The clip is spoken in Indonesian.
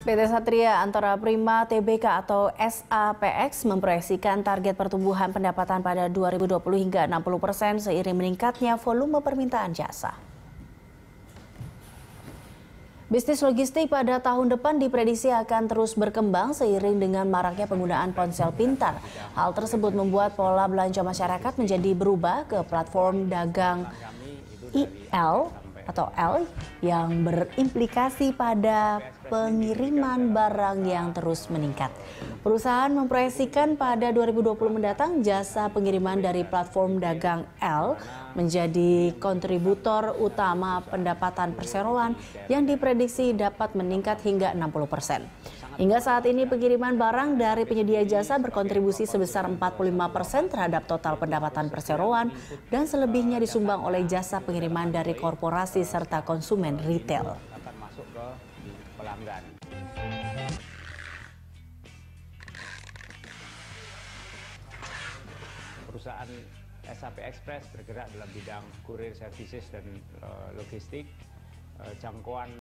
PT Satria Antara Prima Tbk atau SAPX memproyeksikan target pertumbuhan pendapatan pada 2020 hingga 60% seiring meningkatnya volume permintaan jasa. Bisnis logistik pada tahun depan diprediksi akan terus berkembang seiring dengan maraknya penggunaan ponsel pintar. Hal tersebut membuat pola belanja masyarakat menjadi berubah ke platform dagang IL atau L yang berimplikasi pada pengiriman barang yang terus meningkat. Perusahaan memproyeksikan pada 2020 mendatang jasa pengiriman dari platform dagang L menjadi kontributor utama pendapatan perseroan yang diprediksi dapat meningkat hingga 60%. Hingga saat ini pengiriman barang dari penyedia jasa berkontribusi sebesar 45% terhadap total pendapatan perseroan dan selebihnya disumbang oleh jasa pengiriman dari korporasi serta konsumen retail. Akan masuk ke pelanggan. Perusahaan SAP Express bergerak dalam bidang kurir services dan logistik. Jangkauan